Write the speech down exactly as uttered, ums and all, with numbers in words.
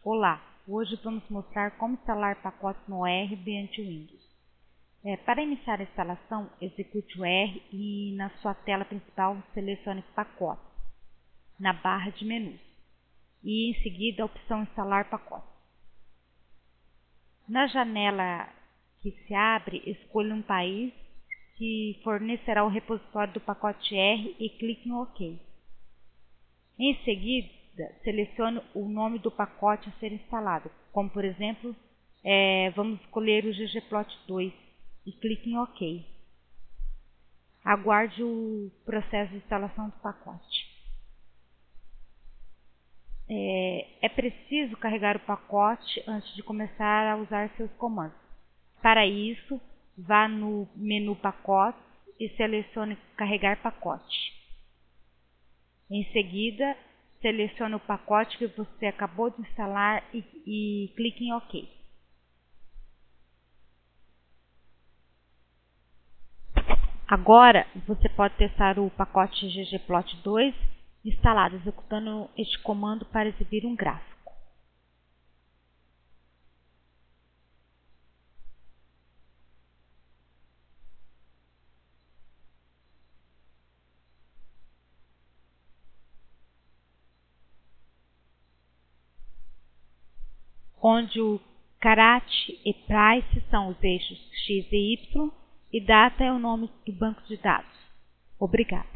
Olá, hoje vamos mostrar como instalar pacotes no R mediante o Windows. É, para iniciar a instalação, execute o R e na sua tela principal selecione Pacotes, na barra de menus, e em seguida a opção Instalar pacotes. Na janela que se abre, escolha um país que fornecerá o repositório do pacote R e clique em OK. Em seguida, selecione o nome do pacote a ser instalado, como por exemplo, é, vamos escolher o ggplot dois e clique em OK. Aguarde o processo de instalação do pacote. É, é preciso carregar o pacote antes de começar a usar seus comandos. Para isso, vá no menu Pacotes e selecione Carregar pacote. Em seguida, selecione o pacote que você acabou de instalar e, e clique em OK. Agora, você pode testar o pacote ggplot dois instalado executando este comando para exibir um gráfico. Onde o carat e price são os eixos X e Y e data é o nome do banco de dados. Obrigada.